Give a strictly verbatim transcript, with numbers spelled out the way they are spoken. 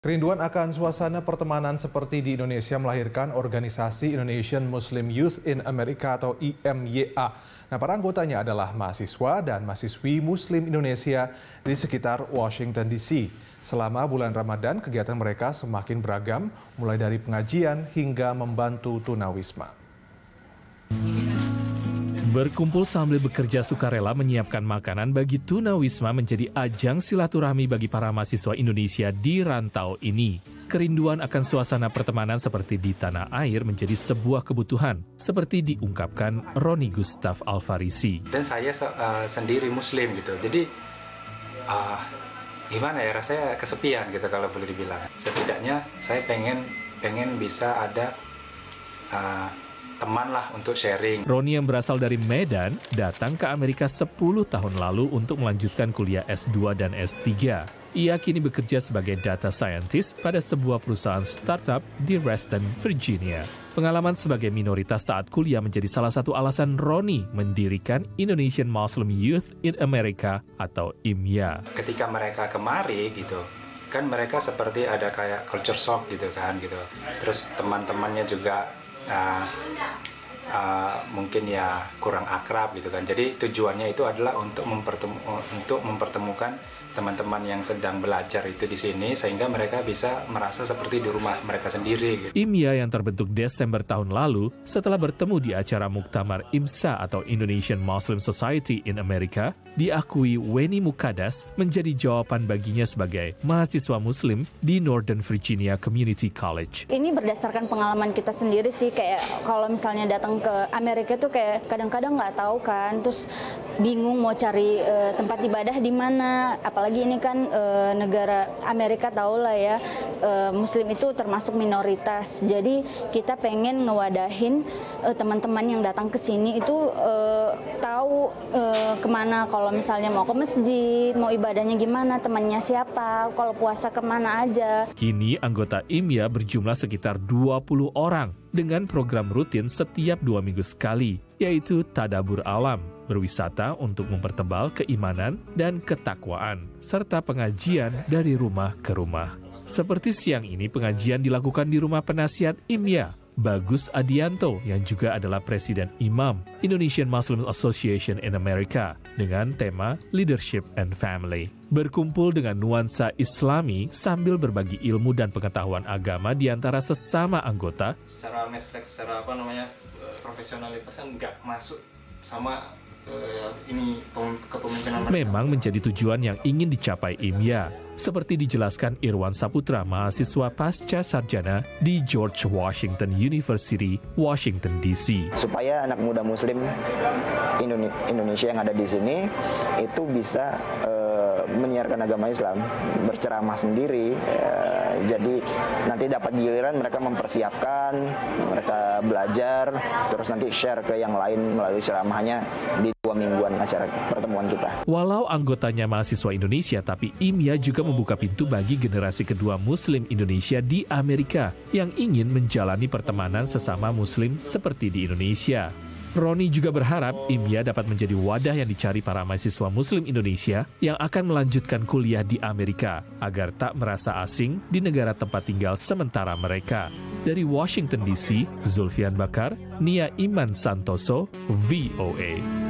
Kerinduan akan suasana pertemanan seperti di Indonesia melahirkan organisasi Indonesian Muslim Youth in America atau I M Y A. Nah, para anggotanya adalah mahasiswa dan mahasiswi Muslim Indonesia di sekitar Washington D C. Selama bulan Ramadan, kegiatan mereka semakin beragam, mulai dari pengajian hingga membantu tunawisma. Berkumpul sambil bekerja sukarela menyiapkan makanan bagi tunawisma menjadi ajang silaturahmi bagi para mahasiswa Indonesia di rantau ini. Kerinduan akan suasana pertemanan seperti di tanah air menjadi sebuah kebutuhan, seperti diungkapkan Roni Gustaf Alfarisi. Dan saya uh, sendiri Muslim gitu, jadi uh, gimana ya, rasanya kesepian gitu kalau boleh dibilang. Setidaknya saya pengen pengen bisa ada uh, teman lah untuk sharing. Roni yang berasal dari Medan datang ke Amerika sepuluh tahun lalu untuk melanjutkan kuliah S dua dan S tiga. Ia kini bekerja sebagai data scientist pada sebuah perusahaan startup di Reston, Virginia. Pengalaman sebagai minoritas saat kuliah menjadi salah satu alasan Roni mendirikan Indonesian Muslim Youth in America atau I M Y A. Ketika mereka kemari gitu, kan mereka seperti ada kayak culture shock gitu kan gitu. Terus teman-temannya juga uh, uh, mungkin ya kurang akrab gitu kan. Jadi tujuannya itu adalah untuk mempertemu untuk mempertemukan teman-teman yang sedang belajar itu di sini sehingga mereka bisa merasa seperti di rumah mereka sendiri gitu. I M Y A yang terbentuk Desember tahun lalu setelah bertemu di acara Muktamar I M S A atau Indonesian Muslim Society in America, diakui Weni Mukadas menjadi jawaban baginya sebagai mahasiswa Muslim di Northern Virginia Community College. Ini berdasarkan pengalaman kita sendiri sih, kayak kalau misalnya datang ke Amerika tuh kayak kadang-kadang nggak tahu kan, terus bingung mau cari uh, tempat ibadah di mana. Apalagi ini kan uh, negara Amerika, tahu lah ya, uh, Muslim itu termasuk minoritas. Jadi kita pengen ngewadahin uh, teman-teman yang datang ke sini itu uh, tahu uh, kemana. Kalau misalnya mau ke masjid, mau ibadahnya gimana, temannya siapa, kalau puasa kemana aja. Kini anggota I M Y A berjumlah sekitar dua puluh orang dengan program rutin setiap dua minggu sekali, yaitu Tadabur Alam, berwisata untuk mempertebal keimanan dan ketakwaan, serta pengajian dari rumah ke rumah. Seperti siang ini pengajian dilakukan di rumah penasihat I M Y A, Bagus Adianto, yang juga adalah Presiden Imam Indonesian Muslim Association in America, dengan tema Leadership and Family. Berkumpul dengan nuansa Islami sambil berbagi ilmu dan pengetahuan agama di antara sesama anggota. Secara meslek, secara apa namanya, profesionalitasnya nggak masuk sama uh, ini kepemimpinan. Memang menjadi tujuan yang ingin dicapai I M Y A. Seperti dijelaskan Irwan Saputra, mahasiswa pasca sarjana di George Washington University, Washington D C. Supaya anak muda Muslim Indonesia yang ada di sini itu bisa uh, menyiarkan agama Islam, berceramah sendiri. Uh, jadi nanti dapat giliran mereka mempersiapkan, mereka belajar, terus nanti share ke yang lain melalui ceramahnya di dua mingguan acara pertemuan kita. Walau anggotanya mahasiswa Indonesia, tapi I M Y A juga membuka pintu bagi generasi kedua Muslim Indonesia di Amerika yang ingin menjalani pertemanan sesama Muslim seperti di Indonesia. Roni juga berharap I M Y A dapat menjadi wadah yang dicari para mahasiswa Muslim Indonesia yang akan melanjutkan kuliah di Amerika agar tak merasa asing di negara tempat tinggal sementara mereka. Dari Washington D C, Zulfian Bakar, Nia Iman Santoso, V O A.